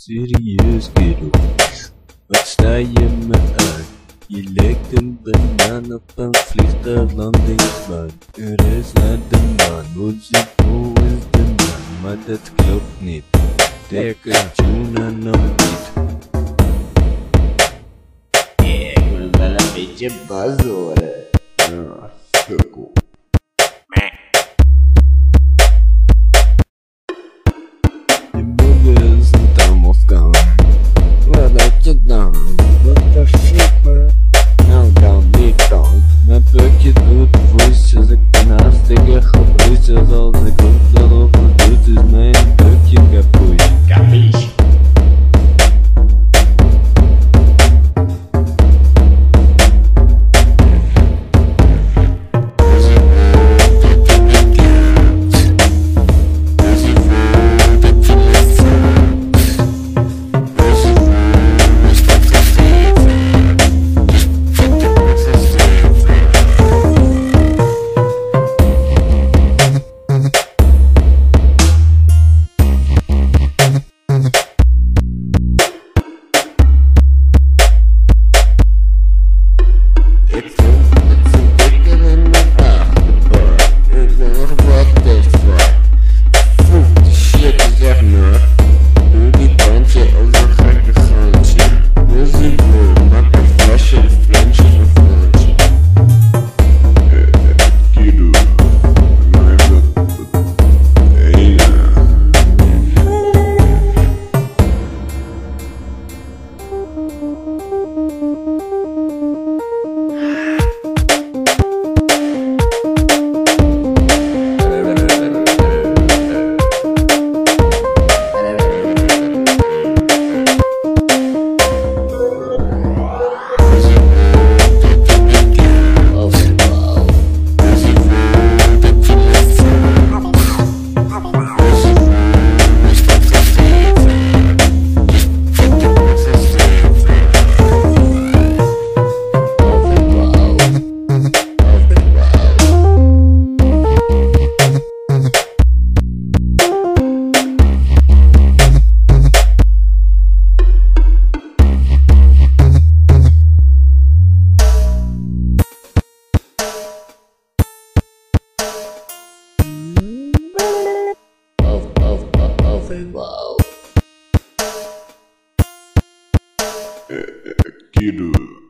serieus kerel, wat sta je me aan? Je lijkt een banaan op een vliegtuiglandingsbaan. Een reis naar de maan, Wosiewo is de naam, maar dat klopt niet. Trek een tune aan een beat. Ik wil wel een beetje buzz horen. Ja, sukkel. Je moeder is niet aan Moskou. Wat had je dan? Wat de shit man? Nou dan niet dan. Mijn pukje doet voices, ik ben hartstikke gebroeid. Als ik ook daarover doet, is mijn pukje kapot. Capiche? Kiddo.